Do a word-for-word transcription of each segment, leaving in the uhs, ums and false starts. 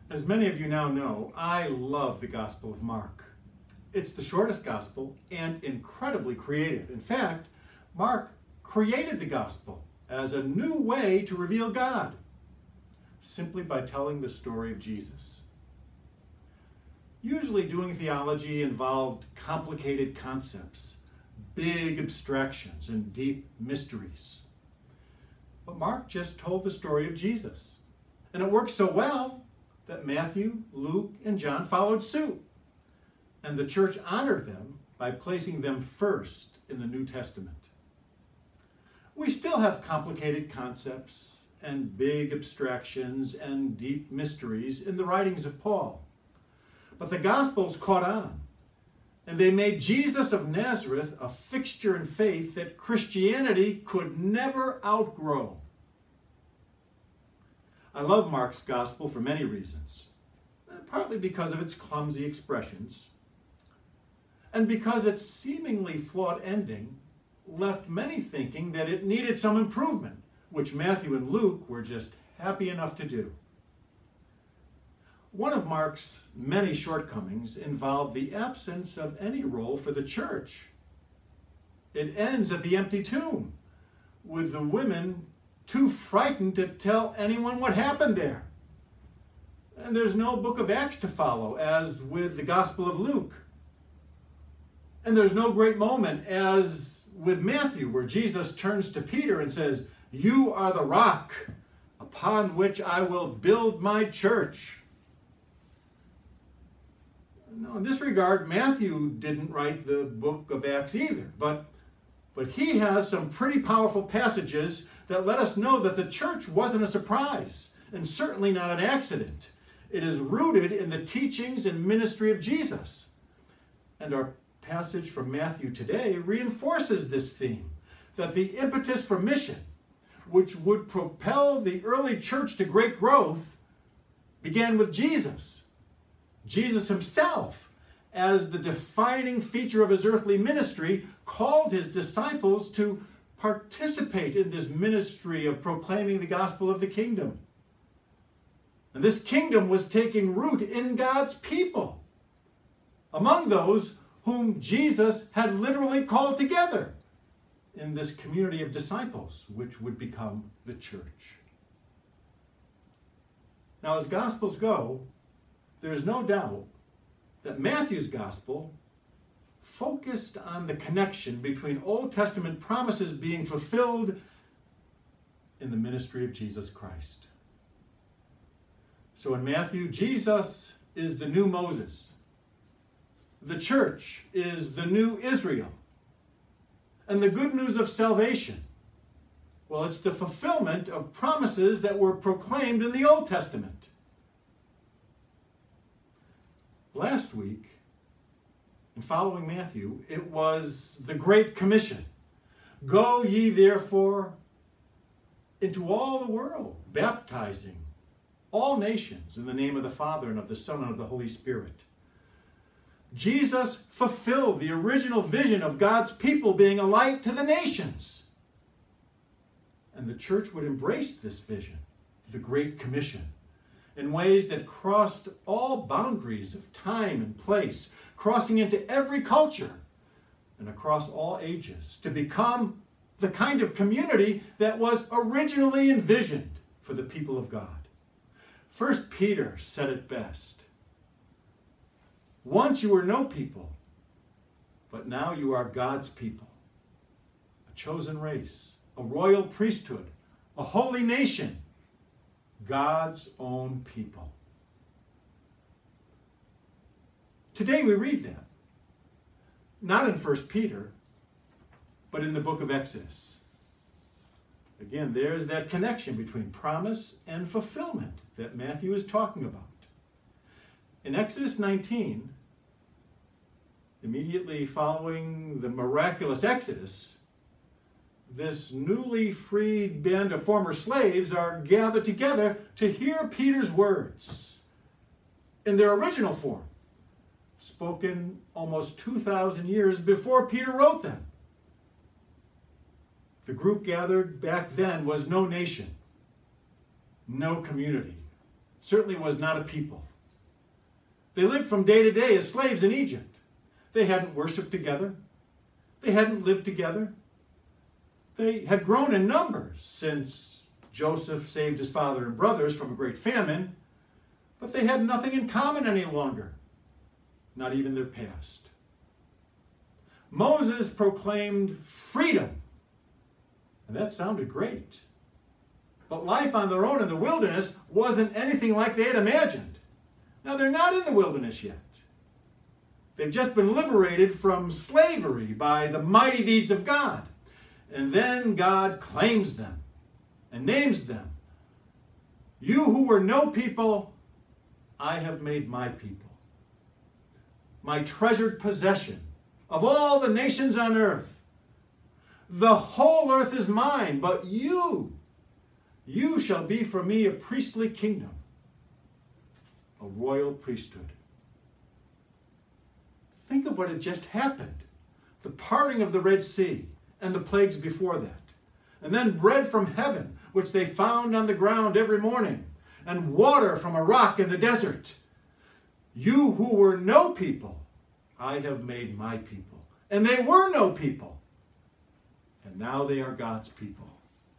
As many of you now know, I love the Gospel of Mark. It's the shortest gospel and incredibly creative. In fact, Mark created the gospel as a new way to reveal God, simply by telling the story of Jesus. Usually doing theology involved complicated concepts, big abstractions, and deep mysteries. But Mark just told the story of Jesus. And it worked so well that Matthew, Luke, and John followed suit. And the church honored them by placing them first in the New Testament. We still have complicated concepts and big abstractions and deep mysteries in the writings of Paul. But the Gospels caught on, and they made Jesus of Nazareth a fixture in faith that Christianity could never outgrow. I love Mark's Gospel for many reasons, partly because of its clumsy expressions, and because its seemingly flawed ending left many thinking that it needed some improvement, which Matthew and Luke were just happy enough to do. One of Mark's many shortcomings involved the absence of any role for the church. It ends at the empty tomb, with the women too frightened to tell anyone what happened there. And there's no book of Acts to follow, as with the Gospel of Luke. And there's no great moment, as with Matthew, where Jesus turns to Peter and says, "You are the rock upon which I will build my church." Now, in this regard, Matthew didn't write the book of Acts either, but, but he has some pretty powerful passages that let us know that the church wasn't a surprise, and certainly not an accident. It is rooted in the teachings and ministry of Jesus. And our passage from Matthew today reinforces this theme, that the impetus for mission, which would propel the early church to great growth, began with Jesus. Jesus himself, as the defining feature of his earthly ministry, called his disciples to participate in this ministry of proclaiming the gospel of the kingdom. And this kingdom was taking root in God's people, among those whom Jesus had literally called together in this community of disciples, which would become the church. Now, as Gospels go, there is no doubt that Matthew's Gospel focused on the connection between Old Testament promises being fulfilled in the ministry of Jesus Christ. So in Matthew, Jesus is the new Moses. The church is the new Israel. And the good news of salvation, well, it's the fulfillment of promises that were proclaimed in the Old Testament. Last week, in following Matthew, it was the Great Commission. Go ye therefore into all the world, baptizing all nations in the name of the Father and of the Son and of the Holy Spirit. Jesus fulfilled the original vision of God's people being a light to the nations. And the church would embrace this vision, the Great Commission, in ways that crossed all boundaries of time and place, crossing into every culture and across all ages, to become the kind of community that was originally envisioned for the people of God. First Peter said it best. Once you were no people, but now you are God's people, a chosen race, a royal priesthood, a holy nation, God's own people. Today we read that, not in First Peter, but in the book of Exodus. Again, there's that connection between promise and fulfillment that Matthew is talking about. In Exodus nineteen, immediately following the miraculous Exodus, this newly freed band of former slaves are gathered together to hear Peter's words in their original form, spoken almost two thousand years before Peter wrote them. The group gathered back then was no nation, no community, certainly was not a people. They lived from day to day as slaves in Egypt. They hadn't worshiped together. They hadn't lived together. They had grown in numbers since Joseph saved his father and brothers from a great famine, but they had nothing in common any longer, not even their past. Moses proclaimed freedom, and that sounded great. But life on their own in the wilderness wasn't anything like they had imagined. Now, they're not in the wilderness yet. They've just been liberated from slavery by the mighty deeds of God. And then God claims them and names them. You who were no people, I have made my people. My treasured possession of all the nations on earth. The whole earth is mine, but you, you shall be for me a priestly kingdom, a royal priesthood. Think of what had just happened. The parting of the Red Sea and the plagues before that. And then bread from heaven, which they found on the ground every morning, and water from a rock in the desert. You who were no people, I have made my people. And they were no people. And now they are God's people.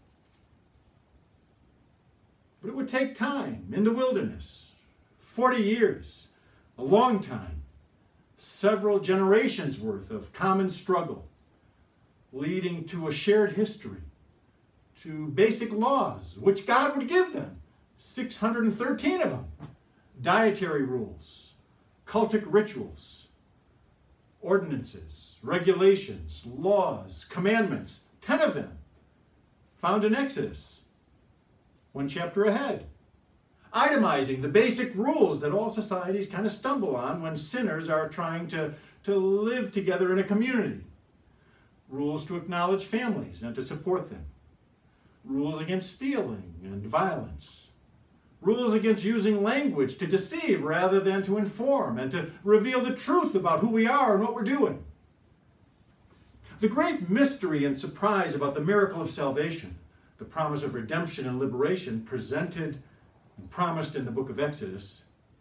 But it would take time in the wilderness. forty years, a long time. Several generations worth of common struggle, leading to a shared history, to basic laws, which God would give them, six hundred thirteen of them, dietary rules, cultic rituals, ordinances, regulations, laws, commandments, ten of them, found in Exodus, one chapter ahead, itemizing the basic rules that all societies kind of stumble on when sinners are trying to, to live together in a community. Rules to acknowledge families and to support them. Rules against stealing and violence. Rules against using language to deceive rather than to inform and to reveal the truth about who we are and what we're doing. The great mystery and surprise about the miracle of salvation, the promise of redemption and liberation presented and promised in the book of Exodus,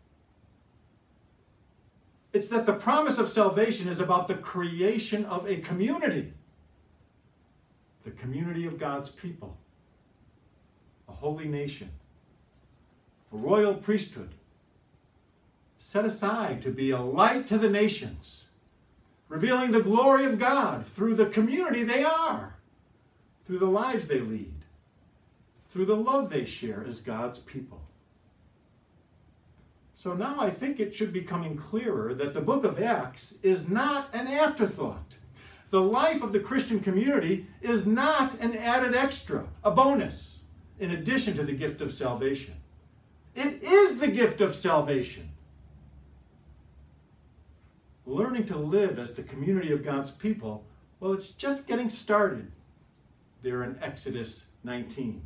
it's that the promise of salvation is about the creation of a community, the community of God's people, a holy nation, a royal priesthood, set aside to be a light to the nations, revealing the glory of God through the community they are, through the lives they lead, through the love they share as God's people. So now I think it should be becoming clearer that the book of Acts is not an afterthought. The life of the Christian community is not an added extra, a bonus, in addition to the gift of salvation. It is the gift of salvation. Learning to live as the community of God's people, well, it's just getting started there in Exodus nineteen.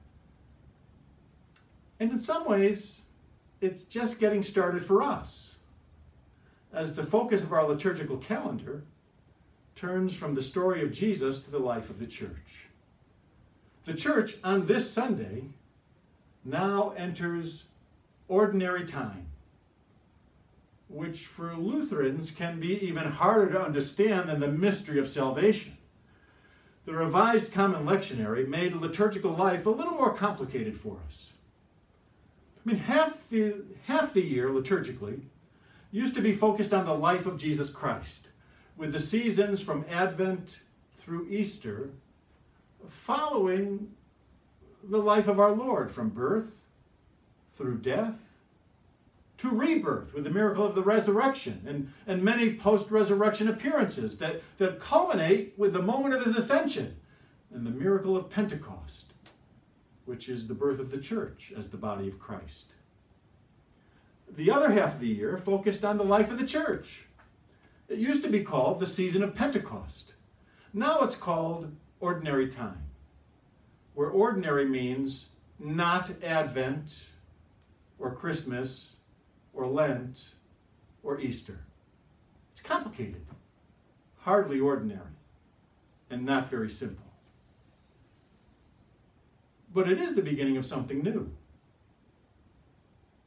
And in some ways, it's just getting started for us, as the focus of our liturgical calendar turns from the story of Jesus to the life of the church. The church on this Sunday now enters ordinary time, which for Lutherans can be even harder to understand than the mystery of salvation. The Revised Common Lectionary made liturgical life a little more complicated for us. I mean, half the, half the year, liturgically, used to be focused on the life of Jesus Christ, with the seasons from Advent through Easter following the life of our Lord, from birth through death to rebirth, with the miracle of the resurrection and, and many post-resurrection appearances that, that culminate with the moment of his ascension and the miracle of Pentecost, which is the birth of the church as the body of Christ. The other half of the year focused on the life of the church. It used to be called the season of Pentecost. Now it's called ordinary time, where ordinary means not Advent or Christmas or Lent or Easter. It's complicated, hardly ordinary, and not very simple. But it is the beginning of something new.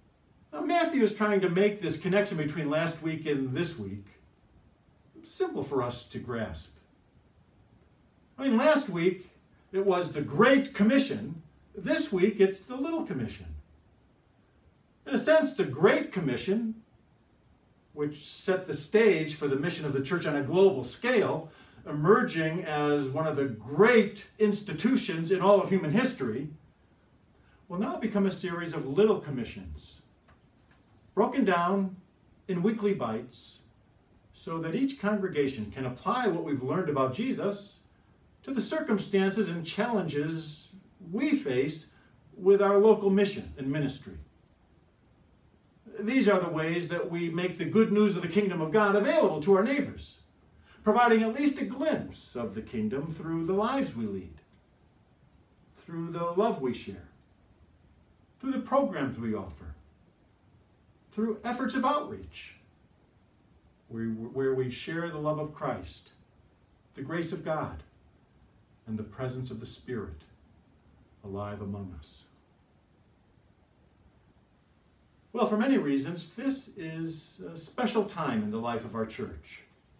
But Matthew is trying to make this connection between last week and this week simple for us to grasp. I mean, last week it was the Great Commission. This week it's the Little Commission. In a sense, the Great Commission, which set the stage for the mission of the church on a global scale, emerging as one of the great institutions in all of human history, will now become a series of little commissions, broken down in weekly bites, so that each congregation can apply what we've learned about Jesus to the circumstances and challenges we face with our local mission and ministry. These are the ways that we make the good news of the kingdom of God available to our neighbors, providing at least a glimpse of the kingdom through the lives we lead, through the love we share, through the programs we offer, through efforts of outreach, where we share the love of Christ, the grace of God, and the presence of the Spirit alive among us. Well, for many reasons, this is a special time in the life of our church.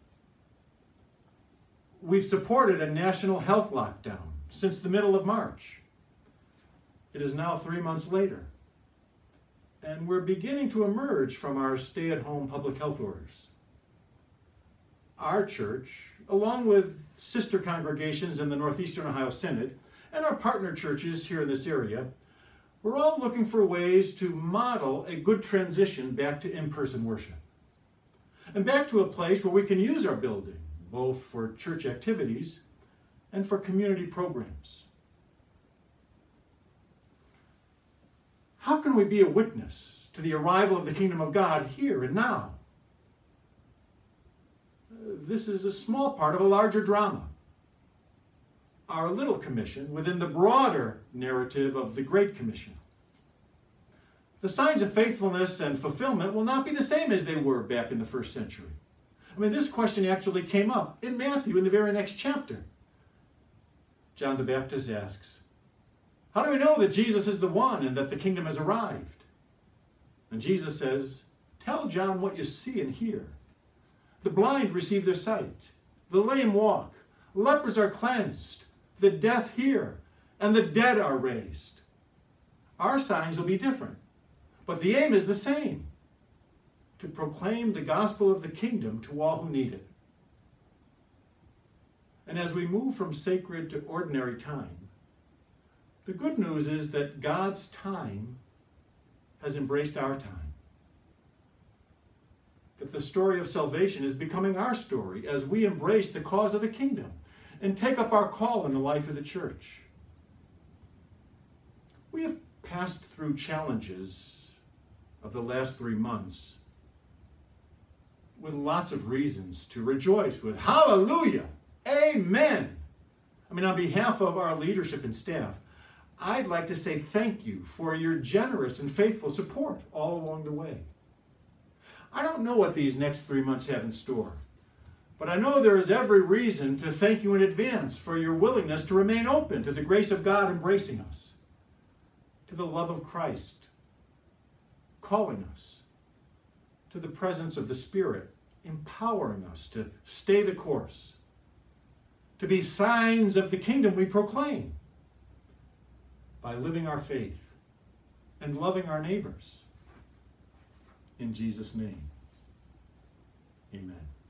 We've supported a national health lockdown since the middle of March. It is now three months later, and we're beginning to emerge from our stay-at-home public health orders. Our church, along with sister congregations in the Northeastern Ohio Synod and our partner churches here in this area, we're all looking for ways to model a good transition back to in-person worship and back to a place where we can use our building, both for church activities and for community programs. How can we be a witness to the arrival of the kingdom of God here and now? This is a small part of a larger drama, our little commission within the broader narrative of the Great Commission. The signs of faithfulness and fulfillment will not be the same as they were back in the first century. I mean, this question actually came up in Matthew in the very next chapter. John the Baptist asks, "How do we know that Jesus is the one and that the kingdom has arrived?" And Jesus says, "Tell John what you see and hear. The blind receive their sight, the lame walk, lepers are cleansed, the deaf hear, and the dead are raised." Our signs will be different, but the aim is the same: to proclaim the gospel of the kingdom to all who need it. And as we move from sacred to ordinary time, the good news is that God's time has embraced our time. That the story of salvation is becoming our story as we embrace the cause of the kingdom and take up our call in the life of the church. We have passed through challenges of the last three months with lots of reasons to rejoice with. Hallelujah! Amen! I mean, on behalf of our leadership and staff, I'd like to say thank you for your generous and faithful support all along the way. I don't know what these next three months have in store, but I know there is every reason to thank you in advance for your willingness to remain open to the grace of God embracing us, to the love of Christ calling us, to the presence of the Spirit empowering us to stay the course, to be signs of the kingdom we proclaim by living our faith and loving our neighbors. In Jesus' name, amen.